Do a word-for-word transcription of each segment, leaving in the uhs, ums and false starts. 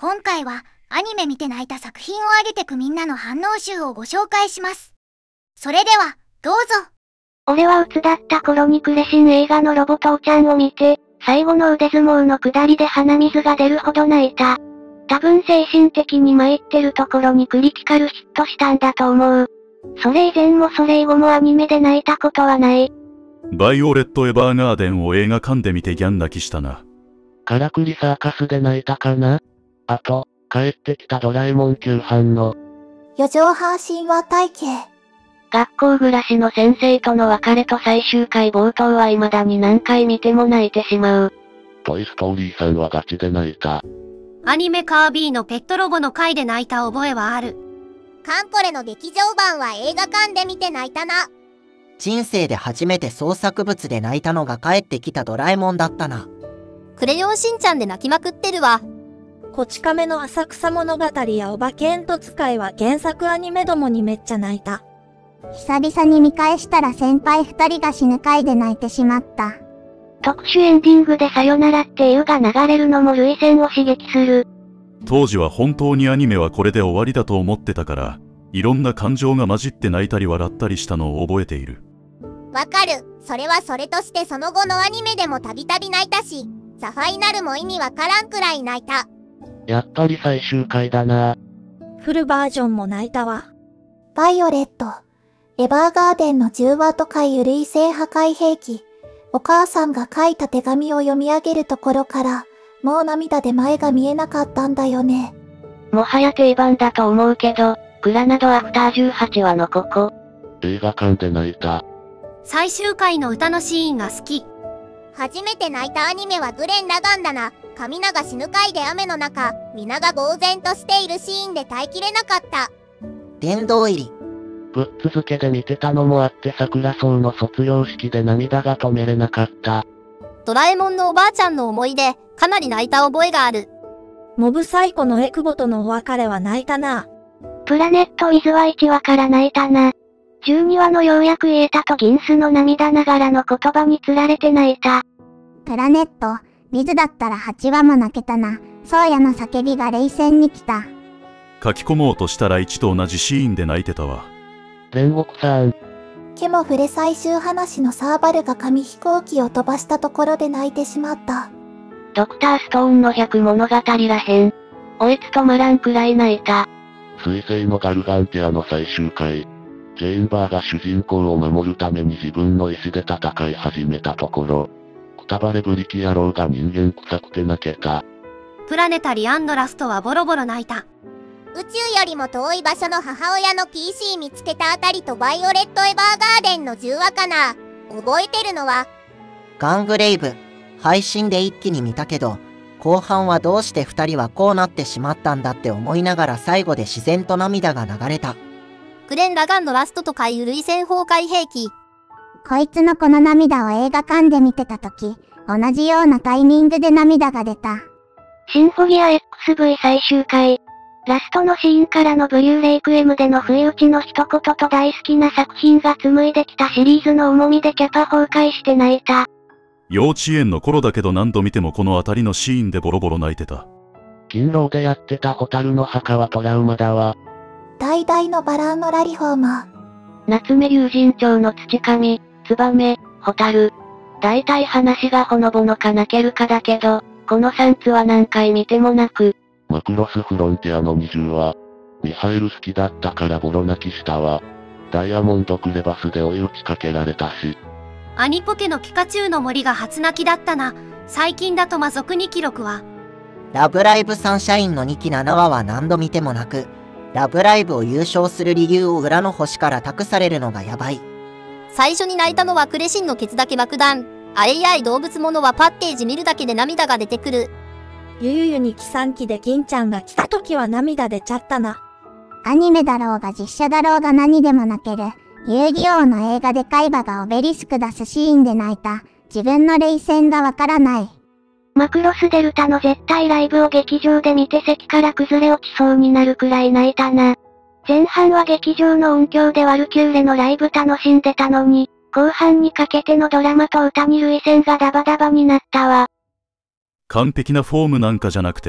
今回はアニメ見て泣いた作品を上げてくみんなの反応集をご紹介します。それでは、どうぞ。 俺は鬱だった頃にクレシン映画のロボ父ちゃんを見て、最後の腕相撲の下りで鼻水が出るほど泣いた。多分精神的に参ってるところにクリティカルヒットしたんだと思う。それ以前もそれ以後もアニメで泣いたことはない。 バイオレット・エヴァーガーデンを映画館で見てギャン泣きしたな。 カラクリサーカスで泣いたかな。あと、帰ってきたドラえもん旧版の四畳半神話体系。 学校暮らしの先生との別れと最終回冒頭は未だに何回見ても泣いてしまう。 トイストーリーさんはガチで泣いた。 アニメカービィのペットロボの回で泣いた覚えはある。 カンコレの劇場版は映画館で見て泣いたな。 人生で初めて創作物で泣いたのが帰ってきたドラえもんだったな。 クレヨンしんちゃんで泣きまくってるわ。 こち亀の浅草物語やお化け煙突会は原作アニメどもにめっちゃ泣いた。 久々に見返したら先輩二人が死ぬ回で泣いてしまった。 特殊エンディングでさよならっていうが流れるのも涙腺を刺激する。 当時は本当にアニメはこれで終わりだと思ってたから、いろんな感情が混じって泣いたり笑ったりしたのを覚えている。 わかる。それはそれとしてその後のアニメでもたびたび泣いたし、ザファイナルも意味わからんくらい泣いた。 やっぱり最終回だな。 フルバージョンも泣いたわ。 バイオレット、エヴァーガーデンのじゅうワット回油類性破壊兵器。お母さんが書いた手紙を読み上げるところから、もう涙で前が見えなかったんだよね。 もはや定番だと思うけど、グラナドアフターじゅうはちわのここ。 映画館で泣いた。 最終回の歌のシーンが好き。 初めて泣いたアニメはグレン・ラガンだな。神名が死ぬ回で雨の中、皆が呆然としているシーンで耐えきれなかった。 殿堂入り。 ぶっ続けで見てたのもあって桜荘の卒業式で涙が止めれなかった。 ドラえもんのおばあちゃんの思い出、かなり泣いた覚えがある。 モブサイコのエクボとのお別れは泣いたな。 プラネット・ウィズはいちわから泣いたな。じゅうにわのようやく言えたと銀スの涙ながらの言葉につられて泣いた。 プラネット、ウィズだったらはちわも泣けたな。ソーヤの叫びが冷戦に来た。 書き込もうとしたらいちと同じシーンで泣いてたわ。 煉獄さん。 ケモフレ最終話のサーバルが紙飛行機を飛ばしたところで泣いてしまった。 ドクターストーンの百物語らへん。おいつ止まらんくらい泣いた。 水星のガルガンティアの最終回。ジェーンバーが主人公を守るために自分の意志で戦い始めたところ、くたばれブリキ野郎が人間臭くて泣けた。 プラネタリアンドラストはボロボロ泣いた。 宇宙よりも遠い場所の母親の ピーシー 見つけたあたりとバイオレット・エヴァーガーデンのじゅうわかな。覚えてるのはガングレイブ。配信で一気に見たけど、後半はどうして二人はこうなってしまったんだって思いながら最後で自然と涙が流れた。 グレン・ラガンのラストと回油類線崩壊兵器。 こいつのこの涙を映画館で見てた時、同じようなタイミングで涙が出た。 シンフォギア エックスブイ 最終回。ラストのシーンからのブリューレイクエムでの不意打ちの一言と大好きな作品が紡いできたシリーズの重みでキャパ崩壊して泣いた。 幼稚園の頃だけど何度見てもこの辺りのシーンでボロボロ泣いてた。 勤労でやってたホタルの墓はトラウマだわ。 大々のバラーのラリフォーマー。 夏目友人帳の土神、ツバメ、ホタル。だいたい話がほのぼのか泣けるかだけど、このさんつは何回見ても泣く。 マクロスフロンティアのにじゅうわ。ミハエル好きだったからボロ泣きしたわ。ダイヤモンドクレバスで追い打ちかけられたし。 アニポケのピカチュウの森が初泣きだったな。最近だと魔族に記録は。 ラブライブサンシャインのにきななわは何度見ても泣く。ラブライブを優勝する理由を裏の星から託されるのがやばい。 最初に泣いたのはクレシンのケツだけ爆弾。あれ以来動物ものはパッケージ見るだけで涙が出てくる。 ゆゆゆにキサンキで銀ちゃんが来た時は涙出ちゃったな。 アニメだろうが実写だろうが何でも泣ける。遊戯王の映画で海馬がオベリスク出すシーンで泣いた。自分の冷戦がわからない。 マクロスデルタの絶対ライブを劇場で見て席から崩れ落ちそうになるくらい泣いたな。前半は劇場の音響でワルキューレのライブ楽しんでたのに、後半にかけてのドラマと歌に涙腺がダバダバになったわ。 完璧なフォームなんかじゃなくて、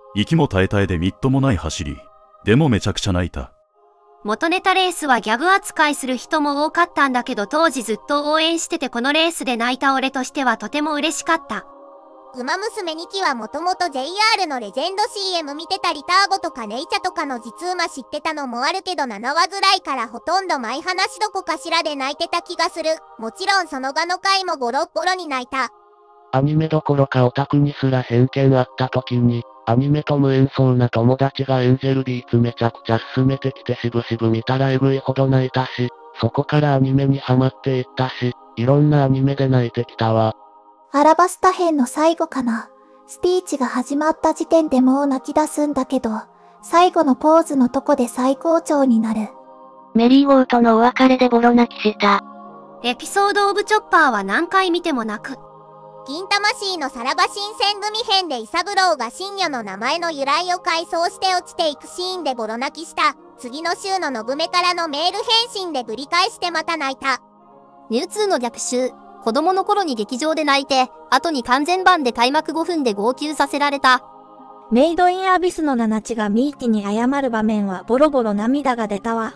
息も絶え絶えでみっともない走り。でもめちゃくちゃ泣いた。 元ネタレースはギャグ扱いする人も多かったんだけど当時ずっと応援しててこのレースで泣いた俺としてはとても嬉しかった。 ウマ娘にきはもともと ジェイアール のレジェンド シーエム 見てたりターボとかネイチャとかの実馬知ってたのもあるけどななわぐらいからほとんど毎話どこかしらで泣いてた気がする。もちろんその場の回もボロッボロに泣いた。 アニメどころかオタクにすら偏見あった時に、アニメと無縁そうな友達がエンジェルビーツめちゃくちゃ勧めてきてしぶしぶ見たらえぐいほど泣いたし、そこからアニメにハマっていったし、いろんなアニメで泣いてきたわ。 アラバスタ編の最後かな。スピーチが始まった時点でもう泣き出すんだけど、最後のポーズのとこで最高潮になる。 メリーゴーとのお別れでボロ泣きした。 エピソードオブチョッパーは何回見ても泣く。 銀魂のさらば新選組編でイサブローが真魚の名前の由来を回想して落ちていくシーンでボロ泣きした。次の週の信目からのメール返信でぶり返してまた泣いた。 ミュウツーの逆襲。子供の頃に劇場で泣いて、後に完全版で開幕ごふんで号泣させられた。 メイドインアビスのナナチがミーティに謝る場面はボロボロ涙が出たわ。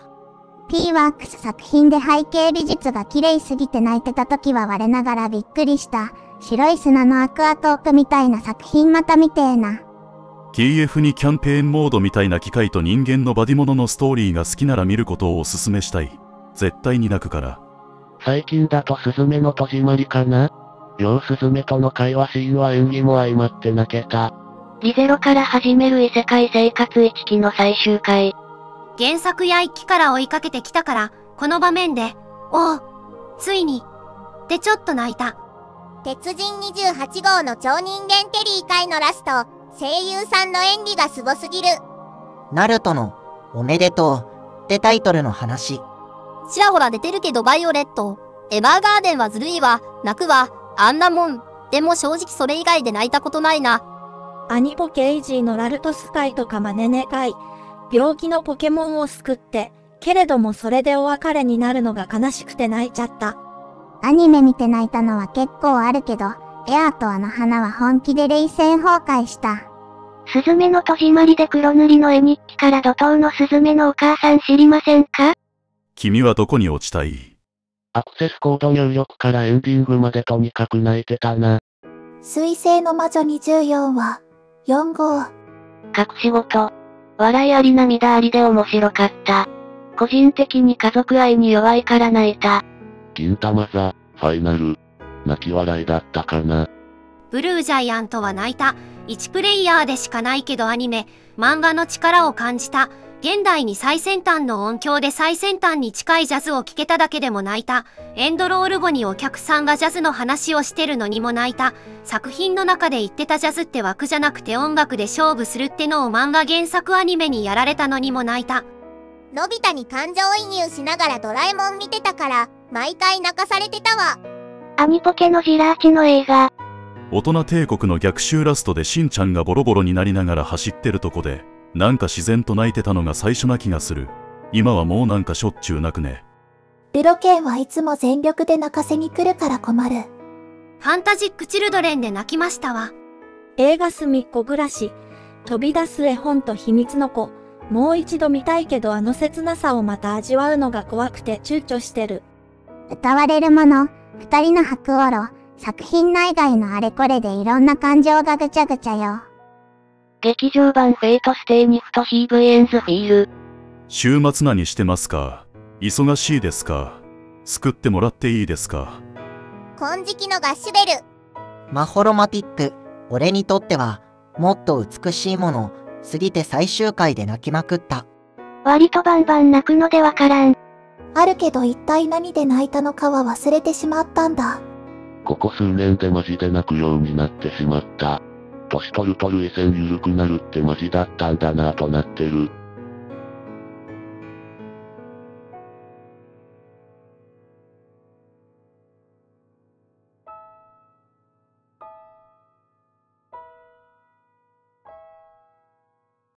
P ワークス作品で背景美術が綺麗すぎて泣いてた時は我ながらびっくりした。白い砂のアクアトークみたいな作品また見てえな。 ティーエフ にキャンペーンモードみたいな機械と人間のバディモノのストーリーが好きなら見ることをおすすめしたい。絶対に泣くから。 最近だとスズメの戸締まりかな？両スズメとの会話シーンは演技も相まって泣けた。 リゼロから始める異世界生活いちきの最終回。 原作やいっきから追いかけてきたから、この場面で、おお、ついに、でちょっと泣いた。 鉄人にじゅうはちごうの超人間テリー回のラスト、声優さんの演技がすごすぎる。 ナルトの、おめでとう、ってタイトルの話。 ちらほら出てるけどバイオレット。エヴァーガーデンはずるいわ。泣くわ。あんなもん。でも正直それ以外で泣いたことないな。 アニポケイジーのラルトスカイとかマネネカイ。病気のポケモンを救って、けれどもそれでお別れになるのが悲しくて泣いちゃった。 アニメ見て泣いたのは結構あるけど、エアーとあの花は本気で冷戦崩壊した。 スズメの戸締まりで黒塗りの絵日記から怒涛のスズメのお母さん知りませんか？ 君はどこに落ちたい？ アクセスコード入力からエンディングまでとにかく泣いてたな。 水星の魔女にじゅうよんわ、よんごう。 隠し事。笑いあり涙ありで面白かった。個人的に家族愛に弱いから泣いた。 銀玉座、ファイナル。泣き笑いだったかな。 ブルージャイアントは泣いた。いちプレイヤーでしかないけどアニメ、漫画の力を感じた。現代に最先端の音響で最先端に近いジャズを聴けただけでも泣いた。エンドロール後にお客さんがジャズの話をしてるのにも泣いた。作品の中で言ってたジャズって枠じゃなくて音楽で勝負するってのを漫画原作アニメにやられたのにも泣いた。 のび太に感情移入しながらドラえもん見てたから、毎回泣かされてたわ。 アニポケのジラーチの映画。 大人帝国の逆襲ラストでしんちゃんがボロボロになりながら走ってるとこで、なんか自然と泣いてたのが最初な気がする。今はもうなんかしょっちゅう泣くね。 ルロケンはいつも全力で泣かせに来るから困る。 ファンタジックチルドレンで泣きましたわ。 映画すみっこ暮らし。飛び出す絵本と秘密の子。もう一度見たいけどあの切なさをまた味わうのが怖くて躊躇してる。 歌われるもの、二人の白オロ、作品内外のあれこれでいろんな感情がぐちゃぐちゃよ。 劇場版フェイトステイニフトヒーブエンズフィール。 週末何してますか？忙しいですか？救ってもらっていいですか？ 金色のガッシュベル。 マホロマティップ。俺にとっては、もっと美しいもの、過ぎて最終回で泣きまくった。 割とバンバン泣くのでわからん。 あるけど一体何で泣いたのかは忘れてしまったんだ。 ここ数年でマジで泣くようになってしまった。年取ると涙腺緩くなるってマジだったんだなぁとなってる。